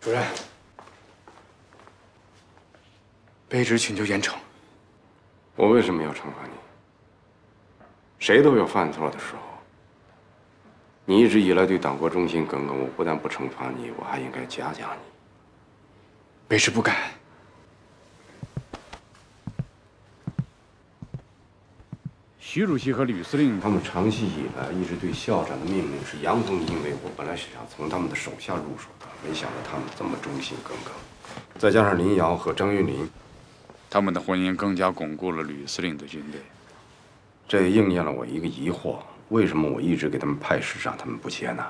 主任，卑职请求严惩。 我为什么要惩罚你？谁都有犯错的时候。你一直以来对党国忠心耿耿，我不但不惩罚你，我还应该嘉奖你。 卑职不敢。 徐主席和吕司令他们长期以来一直对校长的命令是阳奉阴违。我本来是想从他们的手下入手的，没想到他们这么忠心耿耿。再加上林瑶和张云林，他们的婚姻更加巩固了吕司令的军队。这也应验了我一个疑惑：为什么我一直给他们派使长，他们不接纳？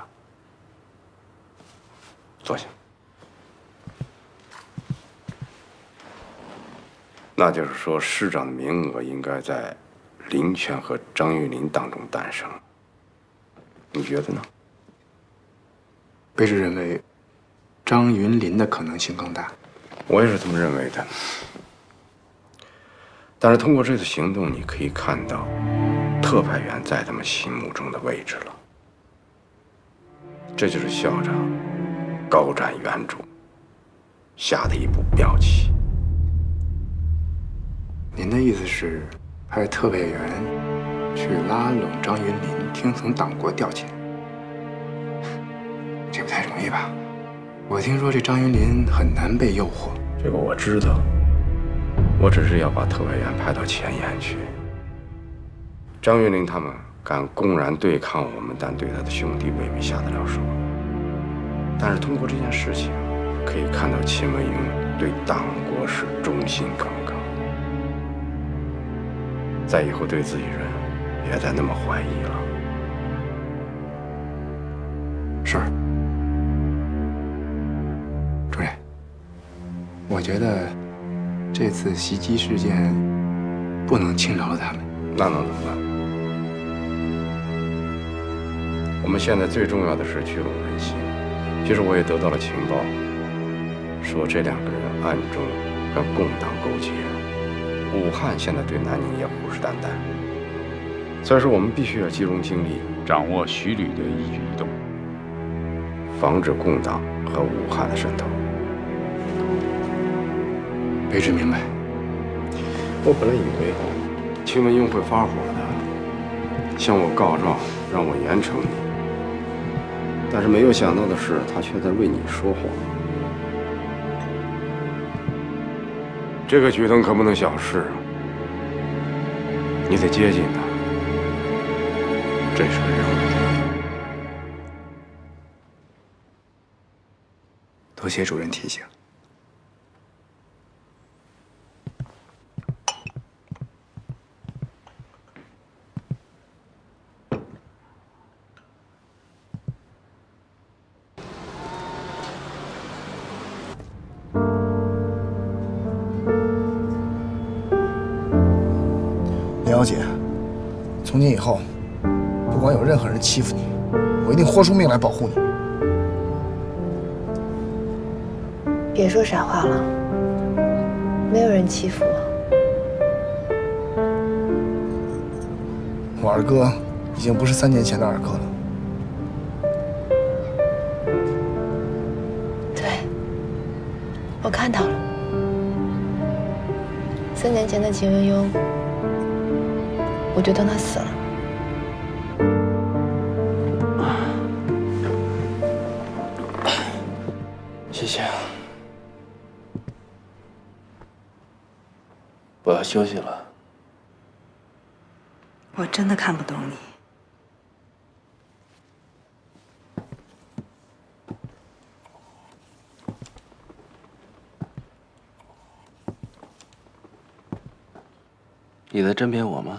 坐下。那就是说，师长的名额应该在林泉和张玉林当中诞生。你觉得呢？ 卑职认为，张云林的可能性更大。 我也是这么认为的。但是通过这次行动，你可以看到特派员在他们心目中的位置了。这就是校长高瞻远瞩下的一步妙棋。 您的意思是，派特派员去拉拢张云林，听从党国调遣？这不太容易吧？我听说这张云林很难被诱惑。 这个我知道，我只是要把特派员派到前沿去。张云林他们敢公然对抗我们，但对他的兄弟未必下得了手。但是通过这件事情，可以看到秦文英对党国是忠心耿耿。在以后对自己人，别再那么怀疑了。 是，主任，我觉得这次袭击事件不能轻饶了他们。 那能怎么办？我们现在最重要的是聚拢人心。其实我也得到了情报，说这两个人暗中跟共党勾结。武汉现在对南宁也虎视眈眈，所以说我们必须要集中精力，掌握徐旅的一举一动，防止共党和武汉的渗透。 卑职明白。 我本来以为秦文英会发火的，向我告状，让我严惩你。但是没有想到的是，他却在为你说谎。这个举动可不能小视，你得接近他，这是个任务。 多谢主任提醒。 林小姐，从今以后，不管有任何人欺负你，我一定豁出命来保护你。 别说傻话了，没有人欺负我。 我二哥已经不是3年前的二哥了。 对，我看到了，3年前的秦文庸。我就当他死了。 谢谢。我要休息了。 我真的看不懂你。 你在针砭我吗？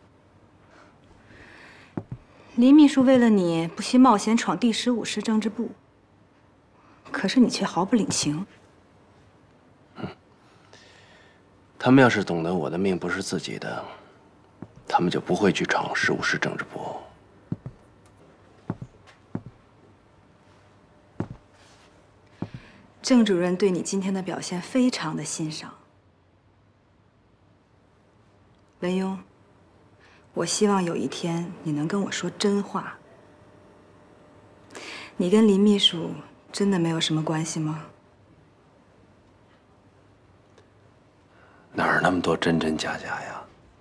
林秘书为了你不惜冒险闯第15师政治部，可是你却毫不领情。 他们要是懂得我的命不是自己的，他们就不会去闯15师政治部。 郑主任对你今天的表现非常的欣赏。文庸。我希望有一天你能跟我说真话。你跟林秘书真的没有什么关系吗？ 哪儿那么多真真假假呀？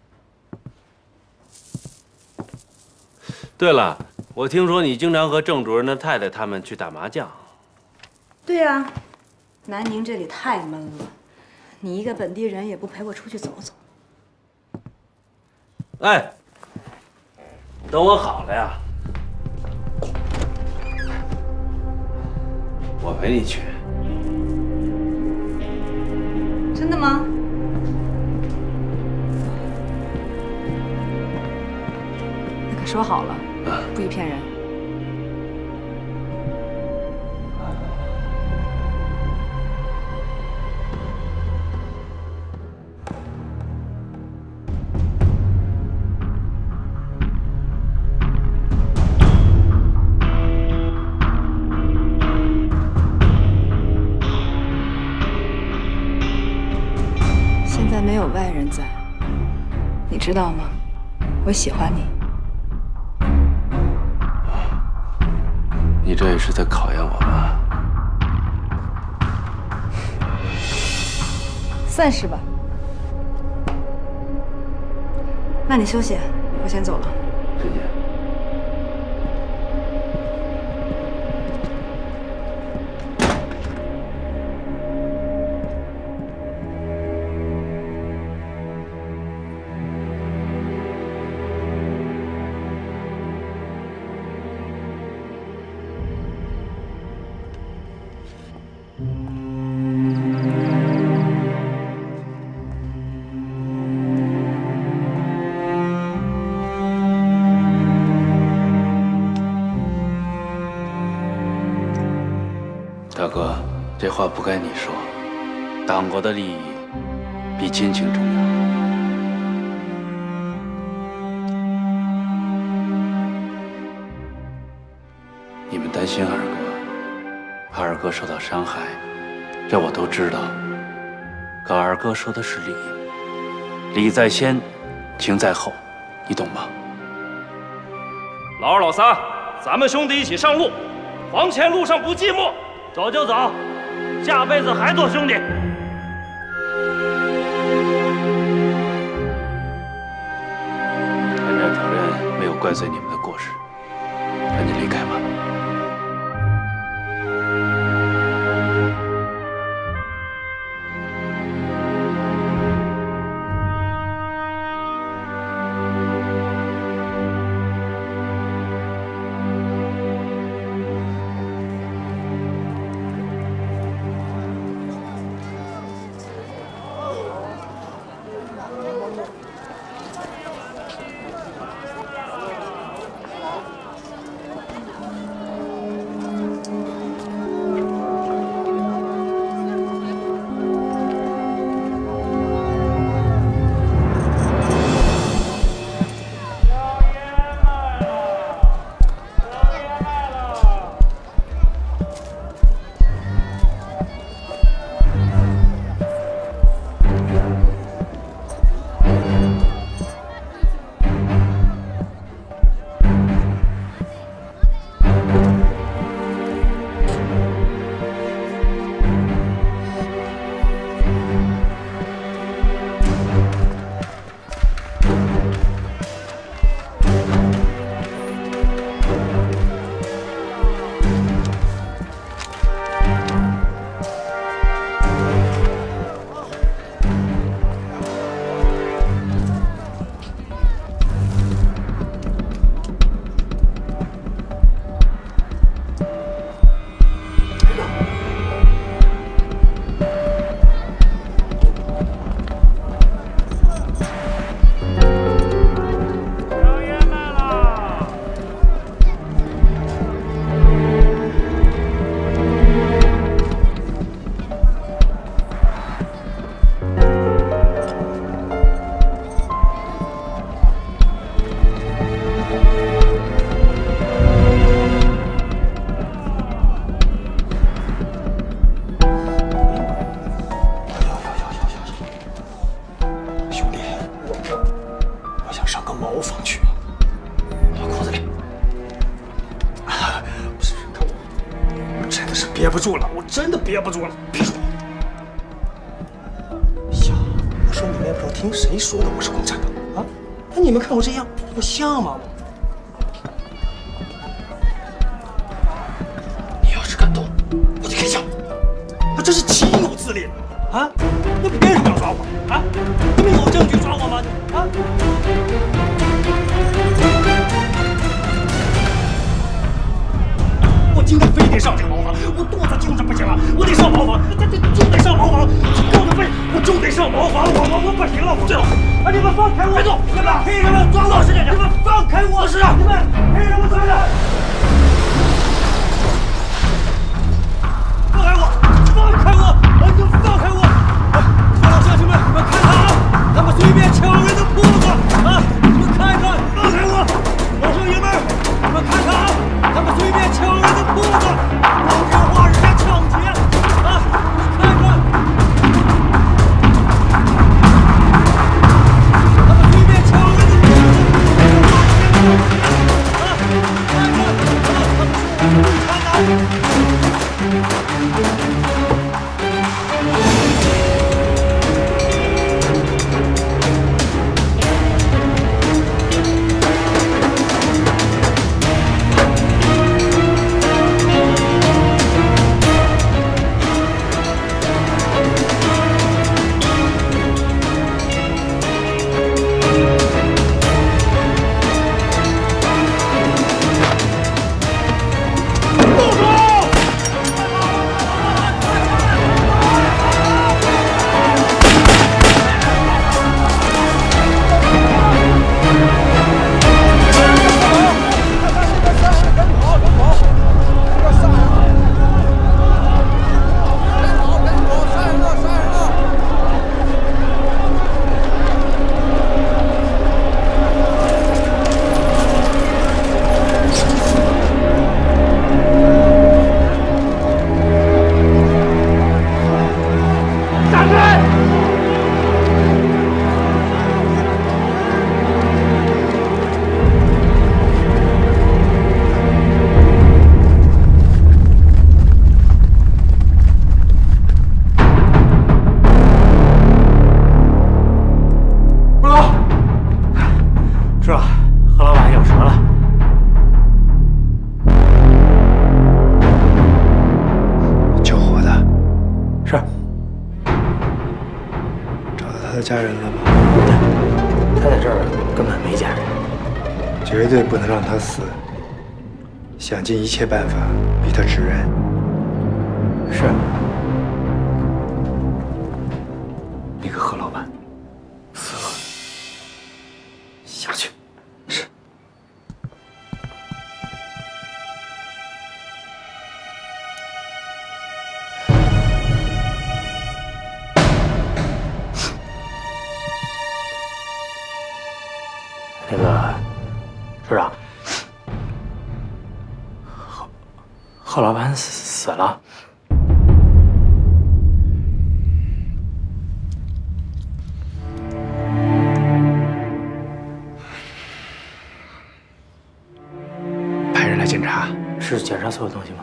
对了，我听说你经常和郑主任的太太他们去打麻将。 对呀，南宁这里太闷了，你一个本地人也不陪我出去走走。 哎，等我好了呀，我陪你去。 真的吗？那可说好了，不许骗人。现在没有外人在，你知道吗？我喜欢你。 你这也是在考验我吧？ 算是吧。那你休息，我先走了。 师姐。大哥，这话不该你说。党国的利益比亲情重要。你们担心二哥，怕二哥受到伤害，这我都知道。可二哥说的是理，理在先，情在后，你懂吗？ 老二、老三，咱们兄弟一起上路，黄泉路上不寂寞。走就走，下辈子还做兄弟。 探长主任没有怪罪你们的过失，赶紧离开吧。 憋不住了，我真的憋不住了。闭嘴！哎呀，我说你听谁说的我是共产党啊？那你们看我这样，我像吗？你要是敢动，我就开枪！啊，这是岂有此理啊！你凭什么要抓我啊？你们有证据抓我吗？啊！我今天非得上这个茅房，我肚子就是不行了，我得上茅房，这就得上茅房，够的肺，我就得上茅房，我不行了，我最好，啊，你们放开我！别动！你们黑人们装老实点！你们放开我！是啊，你们黑人们站着！放开我！放开我！啊，你放开我！啊，各位乡亲们，你们看看啊，他们随便抢人的铺子啊，你们看看，放开我！老少爷们，你们看看啊，他们随便抢人的铺子，光天化日下抢劫啊！你看看。 家人了吗？ 他在这儿根本没家人， 绝对不能让他死，想尽一切办法逼他指认。 是。 那个何老板死了，下去。是。 那个市长，贺老板死了。 派人来检查， 是检查所有东西吗？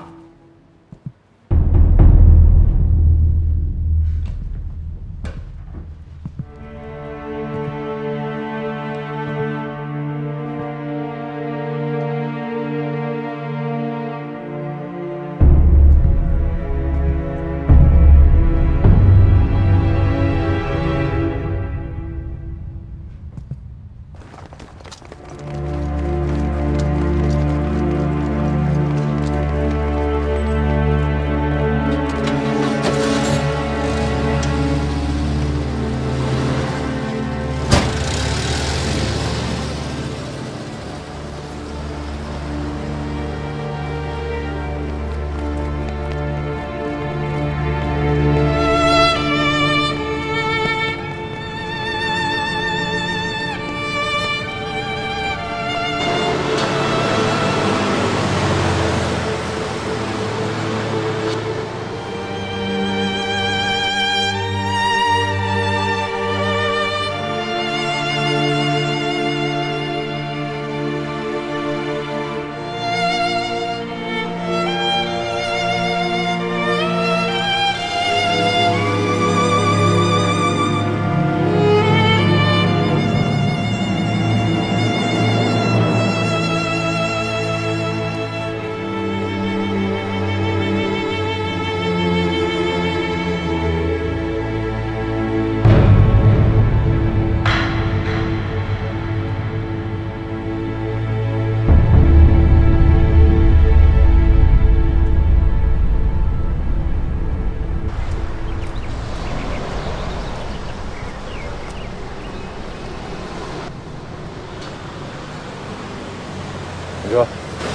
车。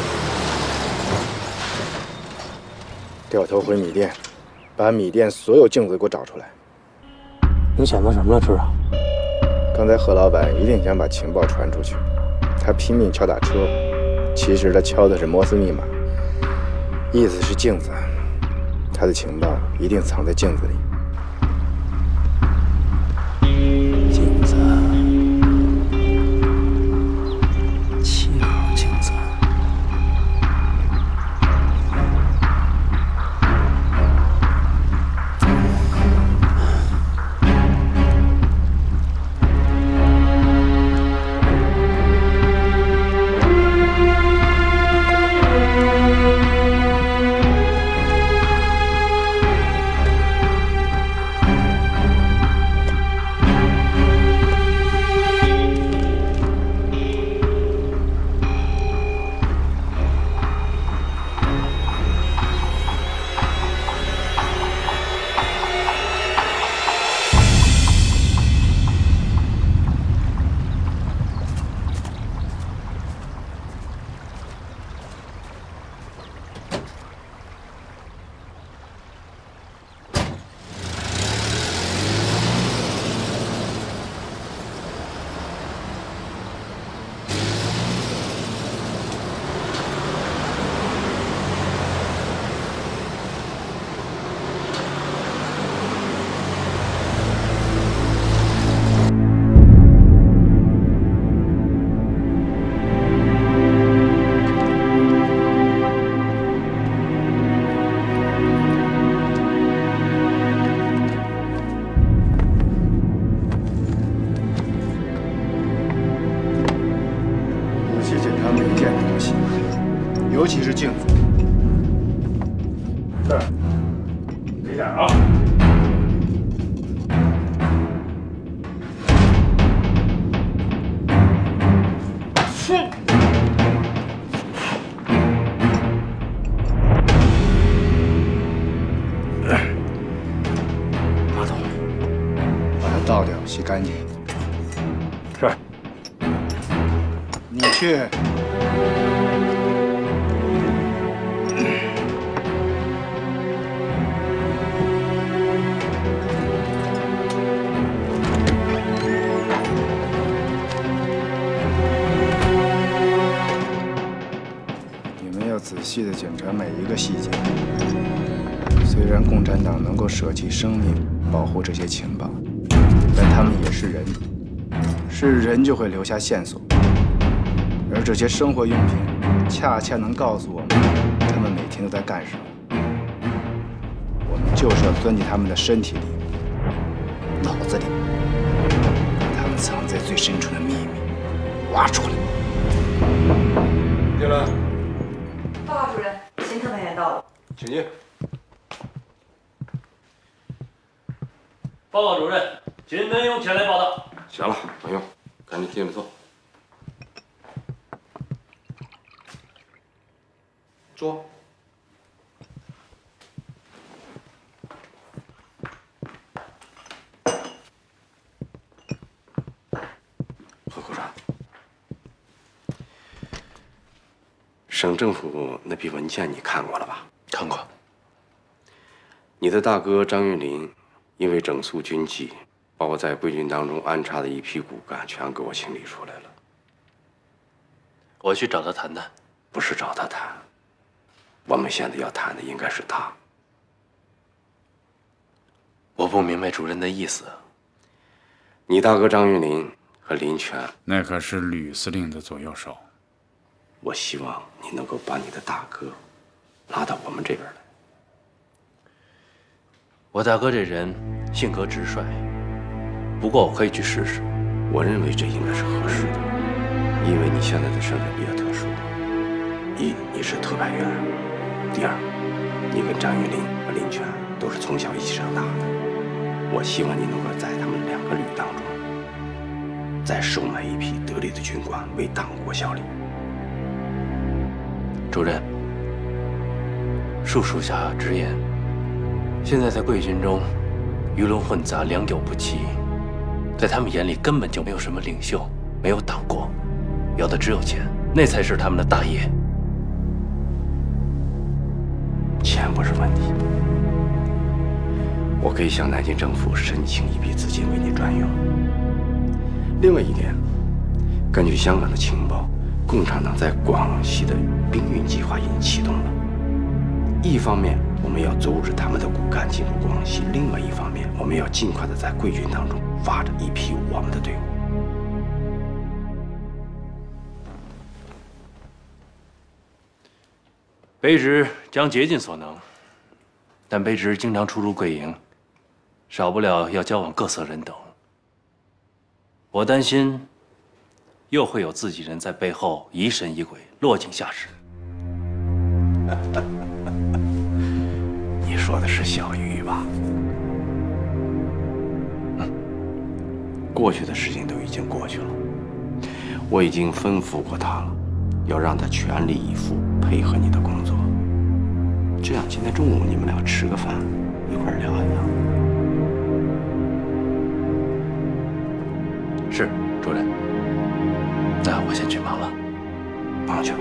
掉头回米店，把米店所有镜子给我找出来。 你想到什么了，处长？ 刚才贺老板一定想把情报传出去，他拼命敲打车，其实他敲的是摩斯密码，意思是镜子，他的情报一定藏在镜子里。 镜子，7号镜子。 尤其是镜子。 是，注意点啊！ 马桶，把它倒掉，洗干净。 是。 你去。仔细地检查每一个细节。虽然共产党能够舍弃生命保护这些情报，但他们也是人，是人就会留下线索。而这些生活用品恰恰能告诉我们，他们每天都在干什么。我们就是要钻进他们的身体里、脑子里，把他们藏在最深处的秘密挖出来。 进来。 报告主任，新特派员到了， 请进。 报告主任，金文勇前来报道。 行了，不用，赶紧进来坐。坐。何科长。省政府那批文件你看过了吧？ 看过。 你的大哥张云林因为整肃军纪，把我在贵军当中安插的一批骨干全给我清理出来了。 我去找他谈谈。 不是找他谈，我们现在要谈的应该是他。 我不明白主任的意思。 你大哥张云林和林全， 那可是吕司令的左右手。 我希望你能够把你的大哥拉到我们这边来。 我大哥这人性格直率，不过我可以去试试。 我认为这应该是合适的，因为你现在的身份比较特殊：一，你是特派员；第二，你跟张云林和林全都是从小一起长大的。我希望你能够在他们2个旅当中，再收买一批得力的军官，为党国效力。 主任，恕属下直言，现在在贵军中，鱼龙混杂，良莠不齐，在他们眼里根本就没有什么领袖，没有党国，有的只有钱。 那才是他们的大业。 钱不是问题，我可以向南京政府申请一笔资金为你专用。另外一点，根据香港的情报，共产党在广西的兵运计划已经启动了。一方面，我们要阻止他们的骨干进入广西；另外一方面，我们要尽快的在贵军当中发展一批我们的队伍。 卑职将竭尽所能，但卑职经常出入贵营，少不了要交往各色人等。我担心，又会有自己人在背后疑神疑鬼，落井下石。 你说的是小鱼吧？过去的事情都已经过去了，我已经吩咐过他了，要让他全力以赴配合你的工作。这样，今天中午你们俩吃个饭，一块儿聊一聊。 是，主任。那我先去忙了， 忙去吧。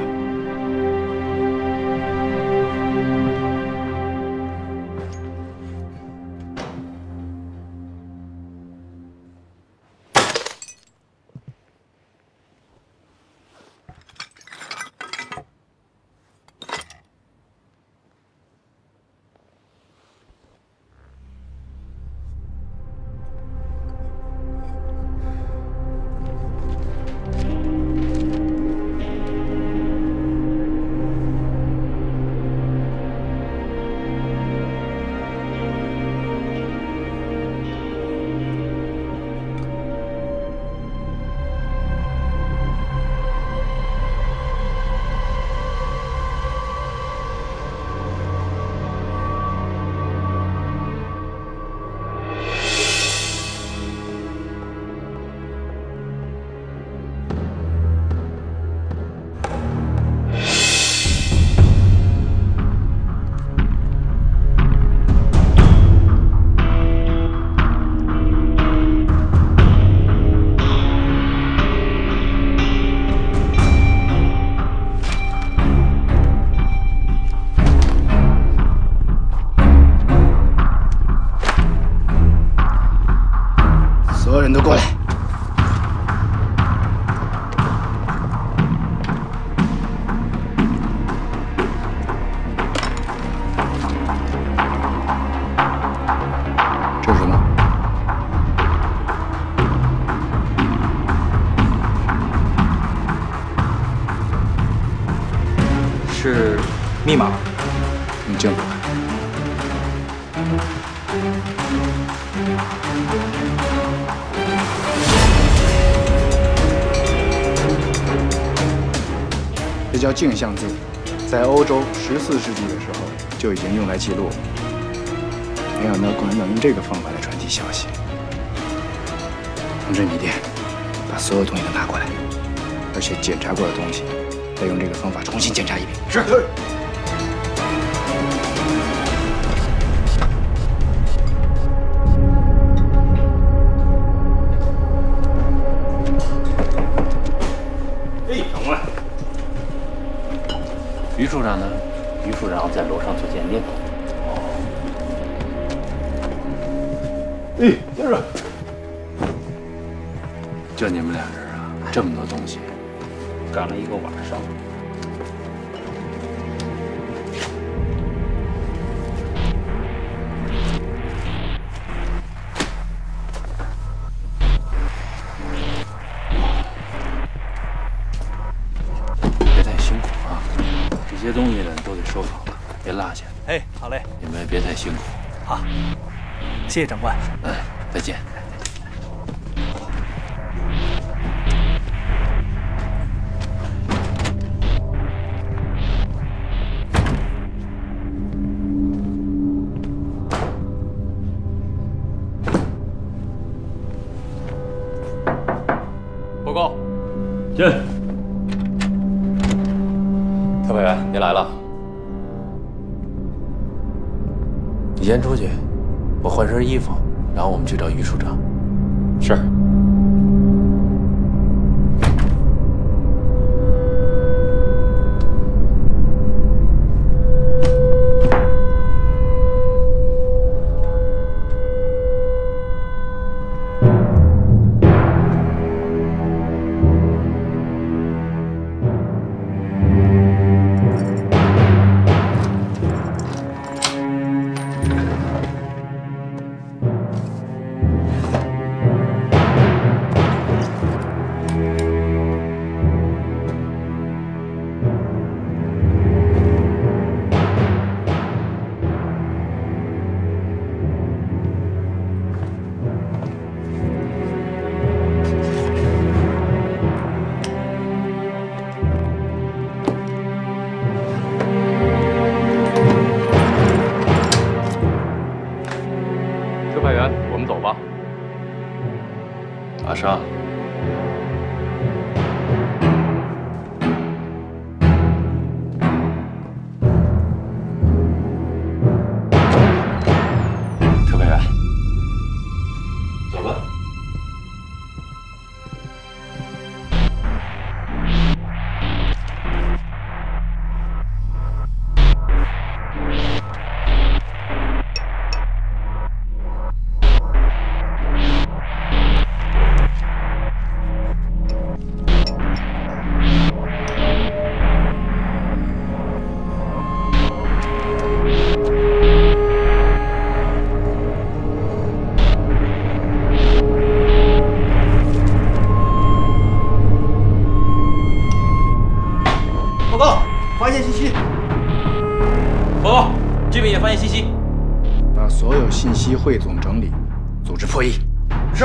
是密码。你进来。这叫镜像字，在欧洲14世纪的时候就已经用来记录。没想到共产党用这个方法来传递消息。通知米店，把所有东西都拿过来，而且检查过的东西，再用这个方法重新检查一遍。是。 哎，长官。 于处长呢？于处长在楼上做鉴定。 哎，先生。 就你们俩人啊，这么多东西，干了一个晚上。别太辛苦啊，这些东西呢都得收好了，别落下。 哎，好嘞。 你们别太辛苦。 好，谢谢长官。 再见。 报告。进。 特派员，你来了。你先出去，我换身衣服，然后我们去找于处长。是。 报告，发现信息。 报告，这边也发现信息。 把所有信息汇总整理，组织破译。 是。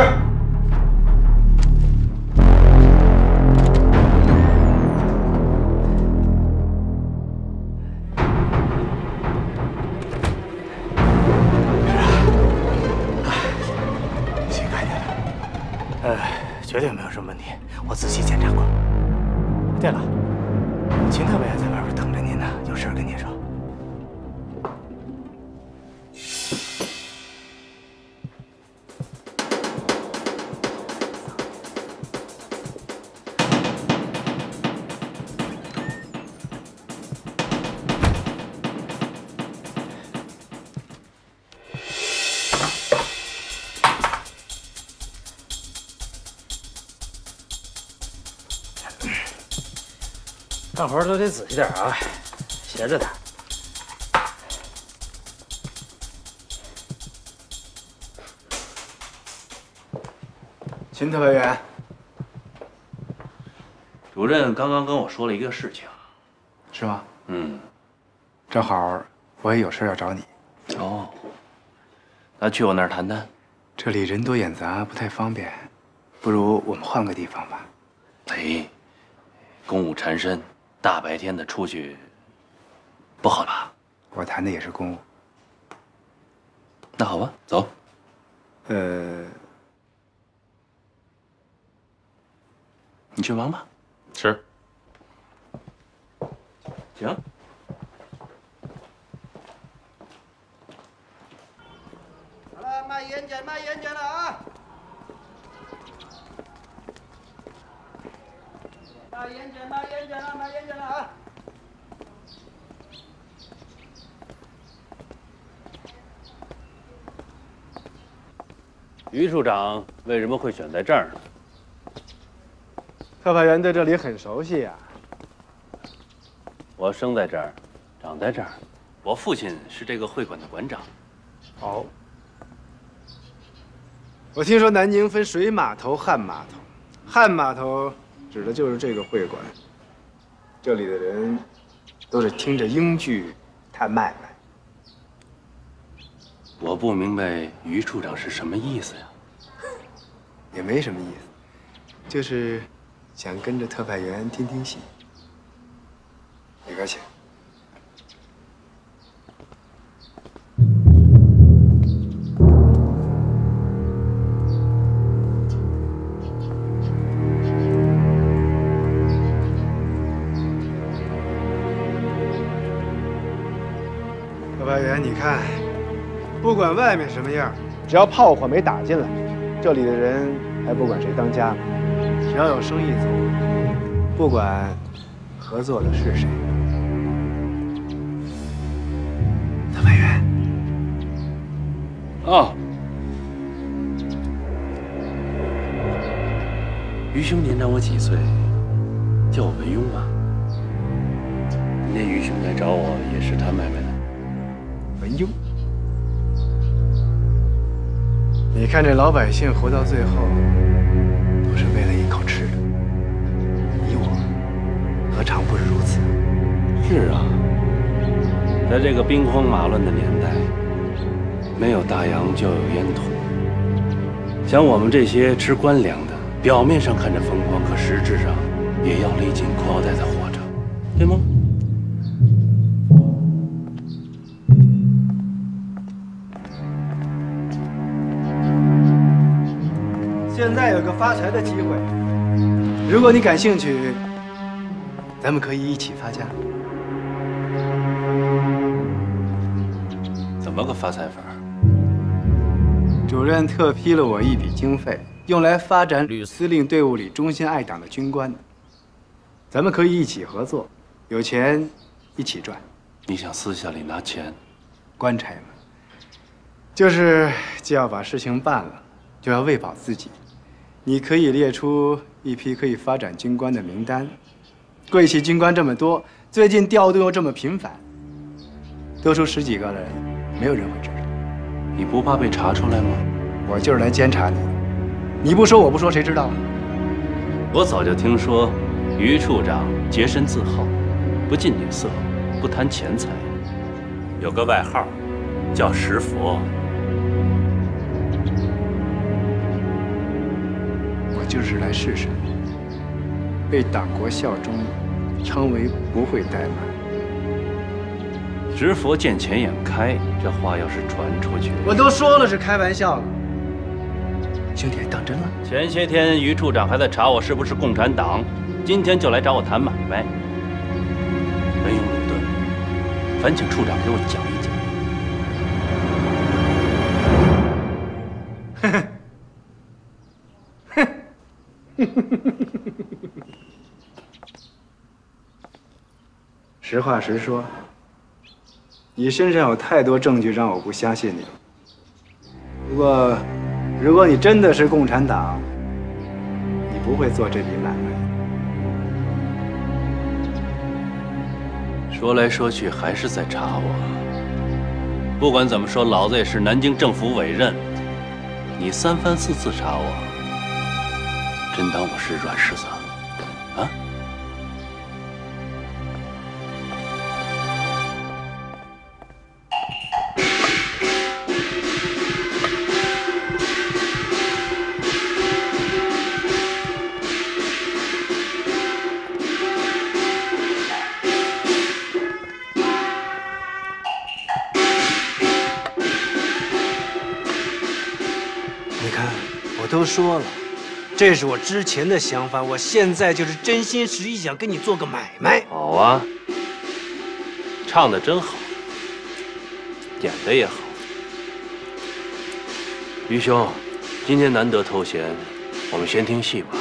新看见了，绝对没有什么问题，我仔细检查过。对了，秦特派员在外边等着您呢，有事跟您说。 干活都得仔细点啊，斜着点。 秦特派员， 主任刚刚跟我说了一个事情， 是吗？ 嗯， 正好我也有事要找你。 哦，那去我那儿谈谈。 这里人多眼杂，不太方便，不如我们换个地方吧。 哎，公务缠身。 大白天的出去，不好吧？ 我谈的也是公务。 那好吧，走。你去忙吧。 是。 行。 好了，卖烟卷，卖烟卷了啊！卖烟卷，卖烟卷了，卖烟卷了啊！ 于处长为什么会选在这儿呢？ 特派员对这里很熟悉呀。 我生在这儿，长在这儿，我父亲是这个会馆的馆长。 哦。我听说南京分水码头、旱码头，旱码头指的就是这个会馆。这里的人都是听着英剧谈买卖。 我不明白于处长是什么意思呀？ 也没什么意思，就是想跟着特派员听听戏。别客气。特派员，你看。 不管外面什么样，只要炮火没打进来，这里的人还不管谁当家呢。只要有生意走，不管合作的是谁。特派员。 哦，于兄年长我几岁，叫我文庸吧。那于兄来找我也是谈买卖的。 文庸。 你看这老百姓活到最后，都是为了一口吃的。你我何尝不是如此？ 是啊，在这个兵荒马乱的年代，没有大洋就有烟土。像我们这些吃官粮的，表面上看着风光，可实质上也要勒紧裤腰带才活着，对吗？ 现在有个发财的机会，如果你感兴趣，咱们可以一起发家。 怎么个发财法？ 主任特批了我一笔经费，用来发展吕司令队伍里忠心爱党的军官。咱们可以一起合作，有钱一起赚。 你想私下里拿钱？ 官差嘛，就是既要把事情办了，就要喂饱自己。 你可以列出一批可以发展军官的名单。贵系军官这么多，最近调动又这么频繁，多出10几个人，没有人会知道。 你不怕被查出来吗？ 我就是来监察你的。你不说，我不说，谁知道啊？ 我早就听说于处长洁身自好， 不近女色，不贪钱财，有个外号叫石佛。 我就是来试试你，为党国效忠，称为不会怠慢。 石佛见钱眼开，这话要是传出去， 我都说了是开玩笑的，兄弟当真了？ 前些天于处长还在查我是不是共产党，今天就来找我谈买卖。文勇鲁钝，烦请处长给我讲一讲。 实话实说，你身上有太多证据让我不相信你。不过，如果你真的是共产党，你不会做这笔买卖。 说来说去还是在查我。不管怎么说，老子也是南京政府委任。你3番4次查我，真当我是软柿子啊？ 都说了，这是我之前的想法，我现在就是真心实意想跟你做个买卖。 好啊，唱得真好，演得也好。于兄，今天难得偷闲，我们先听戏吧。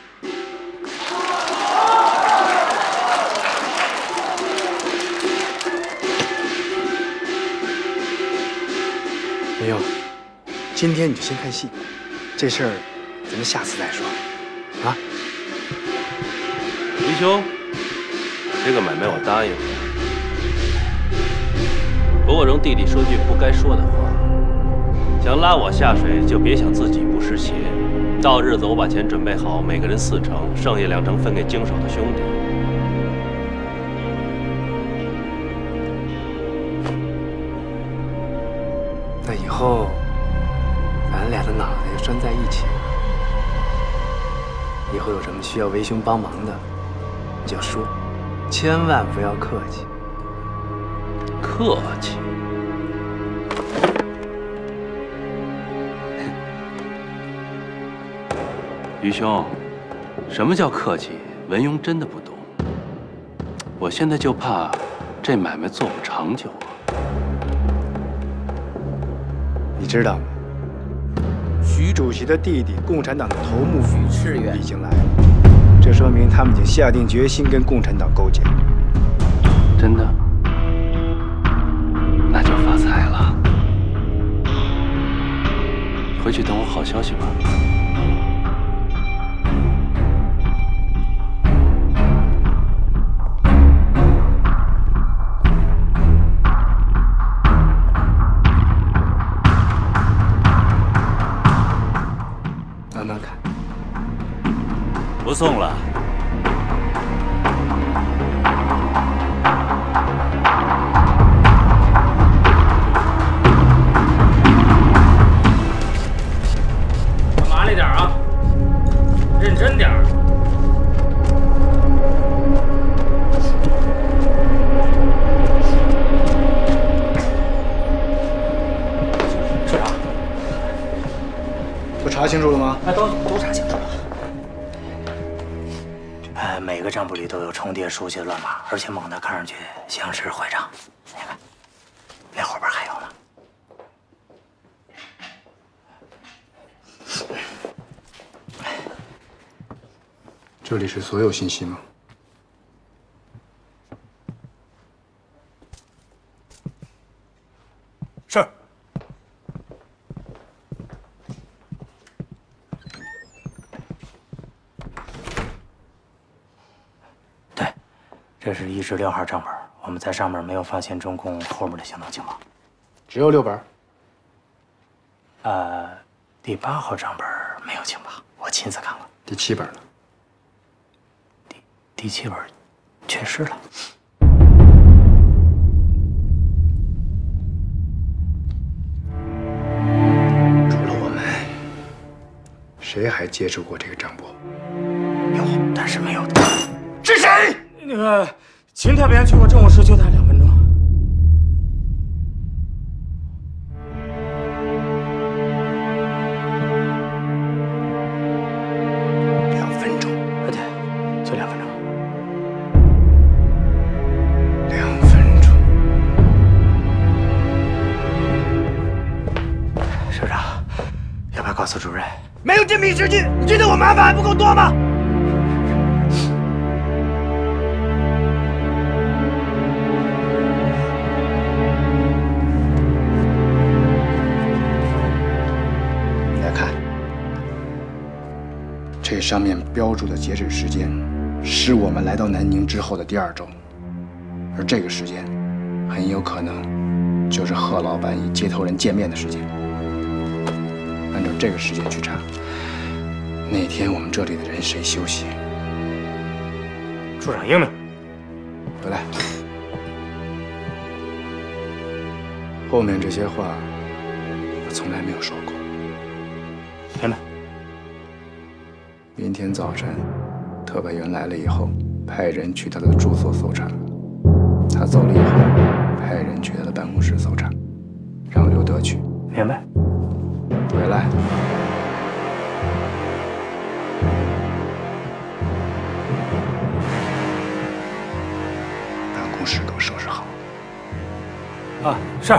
没有，今天你就先看戏。这事儿，咱们下次再说，啊！ 于兄，这个买卖我答应了。不过容弟弟说句不该说的话，想拉我下水就别想自己不湿鞋。到日子我把钱准备好，每个人4成，剩下2成分给经手的兄弟。 那以后。咱俩的脑袋就拴在一起了。以后有什么需要为兄帮忙的，你就说，千万不要客气。 客气？于兄，什么叫客气？文庸真的不懂。我现在就怕这买卖做不长久啊。 你知道吗？徐主席的弟弟，共产党的头目许志远已经来了，这说明他们已经下定决心跟共产党勾结。 真的？那就发财了。回去等我好消息吧。 慢慢看。 不送了。 麻利点啊，认真点。 处长，都查清楚了吗？ 都查清楚了。每个账簿里都有重叠书写乱码，而且猛的看上去像是坏账。你看，那后边还有呢。 这里是所有信息吗？ 是。 对，这是1至6号账本，我们在上面没有发现中共后面的行动情报。 只有6本。 第8号账本没有情报，我亲自看过。 第7本呢？ 第7本缺失了。 谁还接触过这个张波？ 有，但是没有他。是谁？那个秦太白去过政务室，就待2分钟。 2分钟？ 对，就2分钟。 2分钟。 首长，要不要告诉主任？ 没有这笔实据，你觉得我麻烦还不够多吗？ 你来看，这上面标注的截止时间，是我们来到南宁之后的第2周，而这个时间，很有可能就是贺老板与接头人见面的时间。 按照这个时间去查，那天我们这里的人谁休息？ 处长英明。 回来。后面这些话，我从来没有说过。 明白。 明天早晨，特派员来了以后，派人去他的住所搜查。他走了以后，派人去他的办公室搜查，让刘德去。 明白。 回来。办公室给我收拾好。 啊，是。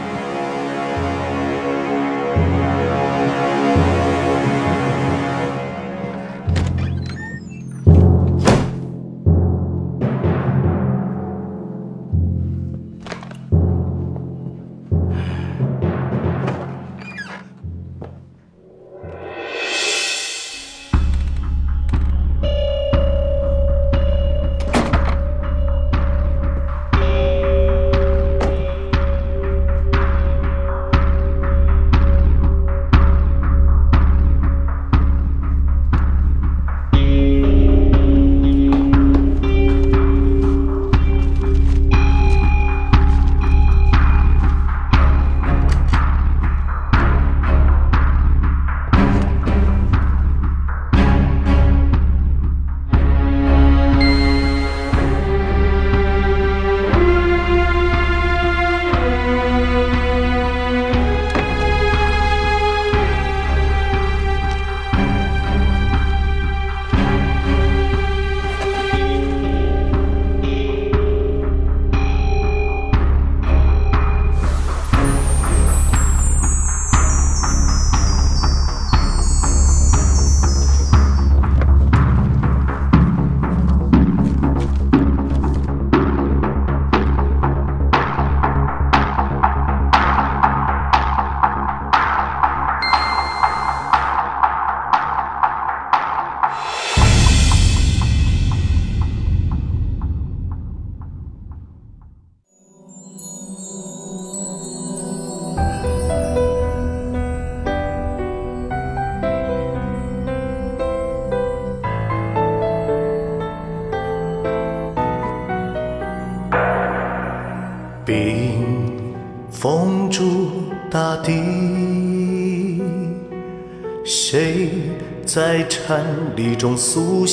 冰封住大地，谁在颤栗中苏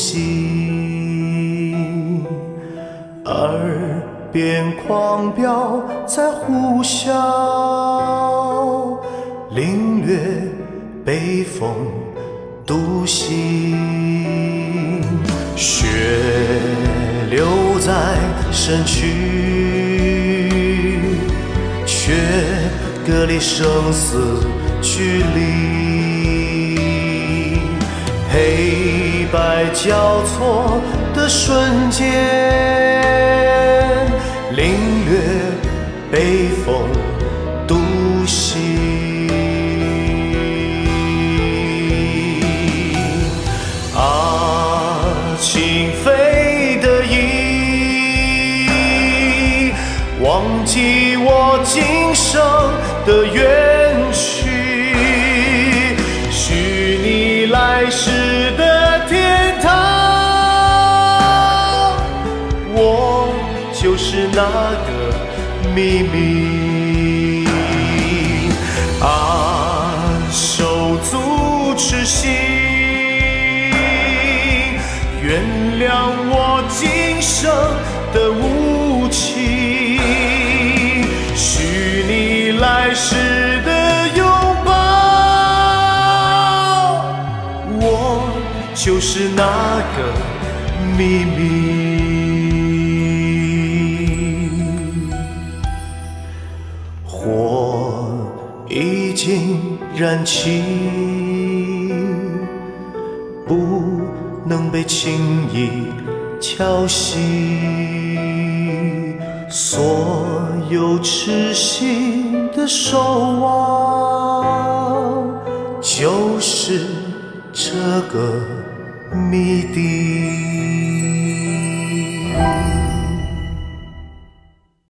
醒？耳边狂飙在呼啸，领略北风独行，血流在身躯，却隔离生死距离，黑白交错的瞬间，领略北风独行。啊，情非得已，忘记我今生的冤屈，许你来世的天堂，我就是那个秘密。啊，手足痴心， 我今生的武器，许你来世的拥抱。我就是那个秘密，火已经燃起，不能被轻易敲熄。所有痴心的守望，就是这个谜底。